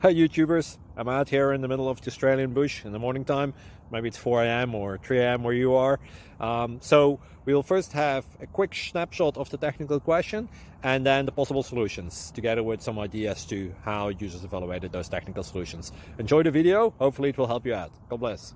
Hi YouTubers, I'm out here in the middle of the Australian bush in the morning time. Maybe it's 4 a.m. or 3 a.m. where you are. So we'll first have a quick snapshot of the technical question and then the possible solutions, together with some ideas to how users evaluated those technical solutions. Enjoy the video, hopefully it will help you out. God bless.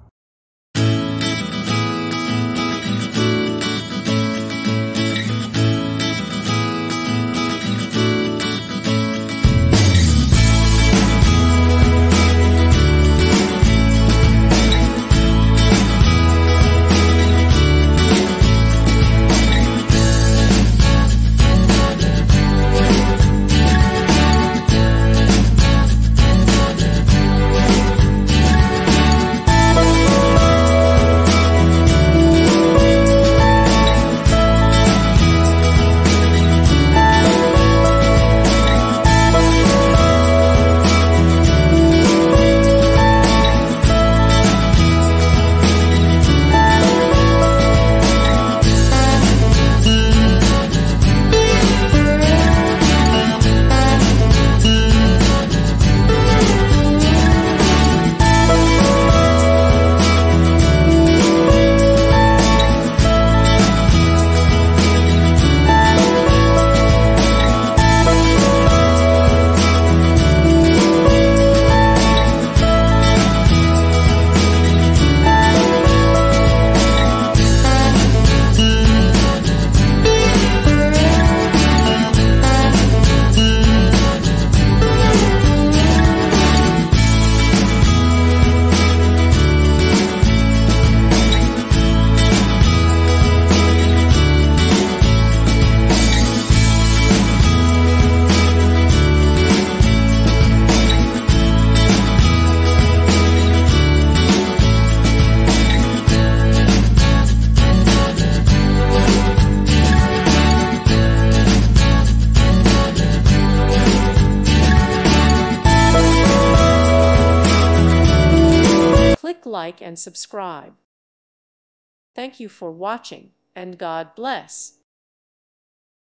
Click like and subscribe. Thank you for watching, and God bless.